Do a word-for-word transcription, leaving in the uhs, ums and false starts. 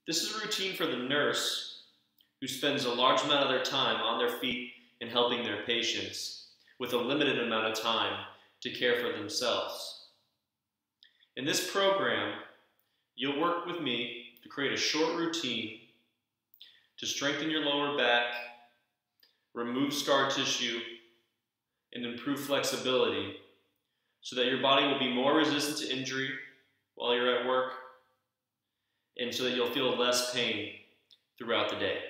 This is a routine for the nurse who spends a large amount of their time on their feet and helping their patients with a limited amount of time to care for themselves. In this program, you'll work with me to create a short routine to strengthen your lower back, remove scar tissue, and improve flexibility so that your body will be more resistant to injury while you're at work, and so that you'll feel less pain throughout the day.